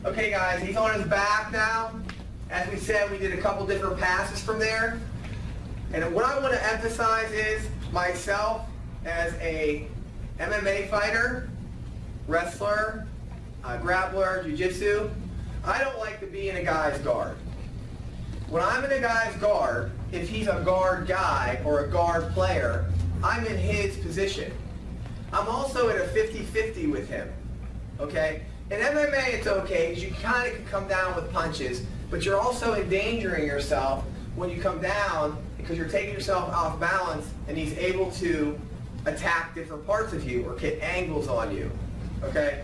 Okay guys, he's on his back now. As we said, we did a couple different passes from there. And what I want to emphasize is myself as a MMA fighter, wrestler, grappler, jiu-jitsu, I don't like to be in a guy's guard. When I'm in a guy's guard, if he's a guard guy or a guard player, I'm in his position. I'm also at a 50-50 with him, okay? In MMA, it's okay because you kind of can come down with punches, but you're also endangering yourself when you come down because you're taking yourself off balance and he's able to attack different parts of you or get angles on you, okay?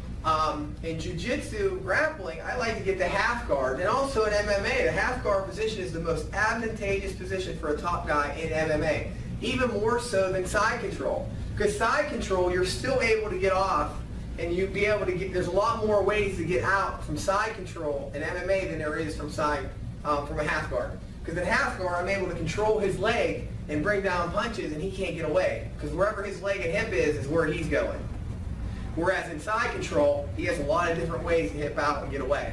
In jiu-jitsu, grappling, I like to get the half guard, and also in MMA, the half guard position is the most advantageous position for a top guy in MMA, even more so than side control. Because side control, you're still able to get off, and you'd be able to get, there's a lot more ways to get out from side control in MMA than there is from a half guard. Because in half guard, I'm able to control his leg and bring down punches, and he can't get away. Because wherever his leg and hip is where he's going. Whereas in side control, he has a lot of different ways to hip out and get away.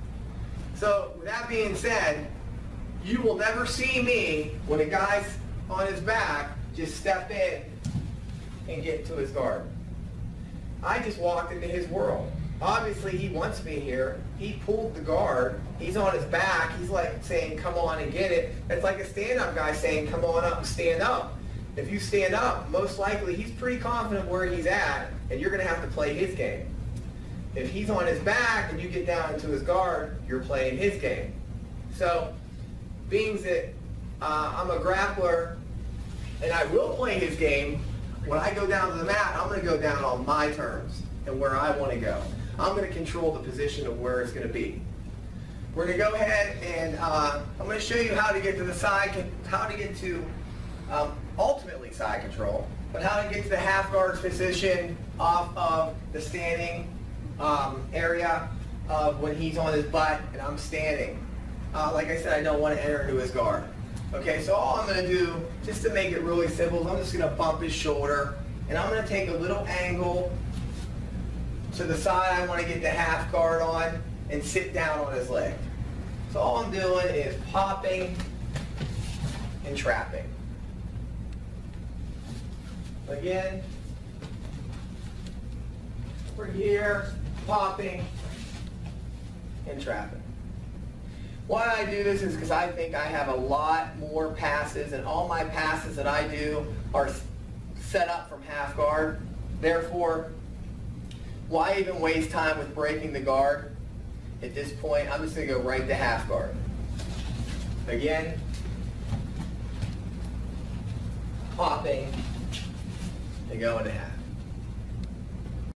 So with that being said, you will never see me, when a guy's on his back, just step in and get to his guard. I just walked into his world. Obviously, he wants me here. He pulled the guard. He's on his back. He's like saying, come on and get it. It's like a stand-up guy saying, come on up and stand up. If you stand up, most likely he's pretty confident where he's at, and you're going to have to play his game. If he's on his back and you get down into his guard, you're playing his game. So, being that I'm a grappler and I will play his game, when I go down to the mat, I'm going to go down on my terms and where I want to go. I'm going to control the position of where it's going to be. We're going to go ahead and I'm going to show you how to get to the side, how to get to ultimately side control, but how to get to the half guard position off of the standing area of when he's on his butt and I'm standing. Like I said, I don't want to enter into his guard. Okay, so all I'm going to do, just to make it really simple, is I'm just going to bump his shoulder, and I'm going to take a little angle to the side I want to get the half guard on and sit down on his leg. So all I'm doing is popping and trapping. Again, we're here, popping and trapping. Why I do this is because I think I have a lot more passes, and all my passes that I do are set up from half guard. Therefore, why even waste time with breaking the guard? At this point, I'm just going to go right to half guard. Again, popping and going to half.